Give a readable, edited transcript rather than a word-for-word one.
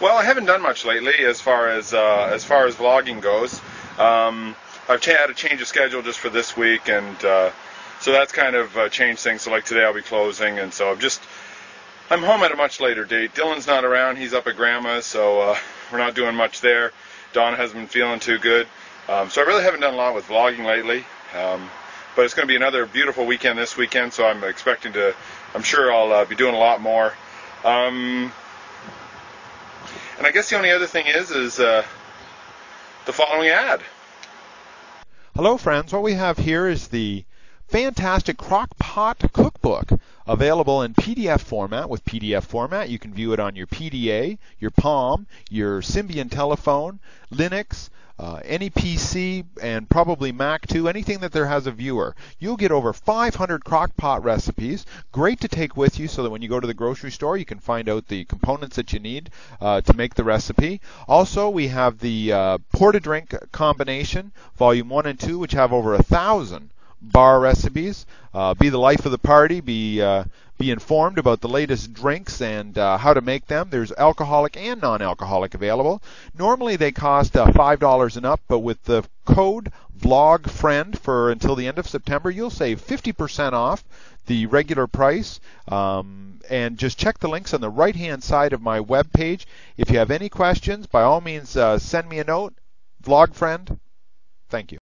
Well, I haven't done much lately as far as vlogging goes. I've had a change of schedule just for this week, and so that's kind of changed things. So like today I'll be closing, and so I'm home at a much later date. Dylan's not around; he's up at Grandma's, so we're not doing much there. Dawn hasn't been feeling too good, so I really haven't done a lot with vlogging lately. But it's going to be another beautiful weekend this weekend, so I'm expecting to. I'm sure I'll be doing a lot more. And I guess the only other thing is the following ad. Hello friends, what we have here is the fantastic Crock-Pot Cookbook, available in PDF format. With PDF format, you can view it on your PDA, your Palm, your Symbian telephone, Linux, any PC, and probably Mac too, anything that there has a viewer. You'll get over 500 crock-pot recipes, great to take with you so that when you go to the grocery store you can find out the components that you need to make the recipe. Also, we have the pour-to-drink combination, volume 1 and 2, which have over 1,000 bar recipes. Be the life of the party, be informed about the latest drinks and how to make them. There's alcoholic and non-alcoholic available. Normally they cost $5 and up, but with the code VLOGFRIEND for until the end of September, you'll save 50% off the regular price. And just check the links on the right-hand side of my web page. If you have any questions, by all means send me a note. VLOGFRIEND. Thank you.